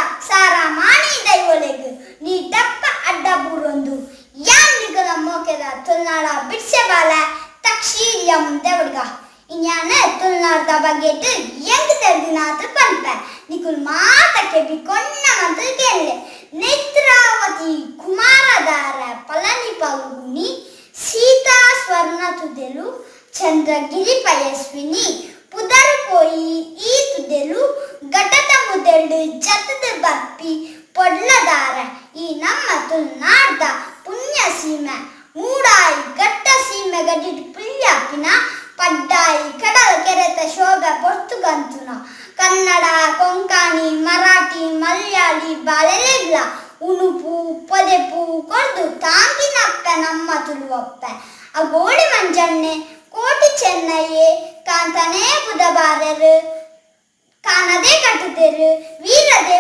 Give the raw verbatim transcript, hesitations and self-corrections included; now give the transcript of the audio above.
ಸಾರಾ ಮಾನಿ ದೈವಲೆಗು ನೀ ದಪ್ಪ ಅಡ್ಡ ಬೂರೊಂದು ಯಾನ್ ನಿಗಲ ಮೋಕೆದ ತುಲ್ನಾಡ ಬಿಡ್ಸೆ ಬಾಲ ತಕ್ಷೀಲ್ಯಂ ದೇವಡ್ಗ ಇನ್ಯಾನ ತುಲ್ನಾಡ್ದ ಬಗ್ಗೆಟ್ಟು ಎಂಗ್ ತೆರ್ದಿನಾತ್ರ ಪಂಪೆ ನಿಕುಲ್ ಮಾತಕ್ಕೆ ಬಿಕೊನ್ನ ಮಂತ್ರ ಕೇಳೆ ನೇತ್ರಾವತಿ ಕುಮಾರದಾರ ಪಳನಿ ಪಗುನಿ ಸೀತಾ ಸ್ವರ್ಣ ತುದೆಲು ಚಂದ್ರಗಿರಿ ಪಯಸ್ವಿನಿ ಪುದರ್ ಪೋಯಿ ಈ ತುದೆಲು ಘಟದ ಮುದೆಲ್ಡು ಜತದ ಬಪ್ಪಿ ಪೊಡ್ಲದಾರ ಈ ನಮ್ಮ ತುಲ್ನಾಡ್ದ ಪುಣ್ಯ ಸೀಮೆ ಮೂಡಾಯಿ ಘಟ್ಟ ಸೀಮೆ ಗಡ್ಡಿಟ್ಟು ಪುಲ್ಯಾಪಿನ ಪಡ್ಡಾಯಿ ಕಡಲ ಕೆರೆತ ಶೋಭೆ ಪೊರ್ತುಗಂತುನ ಕನ್ನಡ ಕೊಂಕಣಿ ಮರಾಠಿ ಮಲಯಾಳಿ ಬಾಳೆಲೆಗ್ಲ ಉಣುಪು ಪೊದೆಪು ಕೊರ್ದು ತಾಂಗಿನಪ್ಪೆ ನಮ್ಮ ತುಳುವಪ್ಪೆ ಆ ಗೋಳಿ ಮಂಜಣ್ಣೆ ಕೋಟಿ ಚೆನ್ನಯ್ಯೆ ಕಾಂತನೇ ಬುಧಬಾರರು ಕಾಣದೇ ಕಟ್ಟುತ್ತೆರು ವೀರದೇ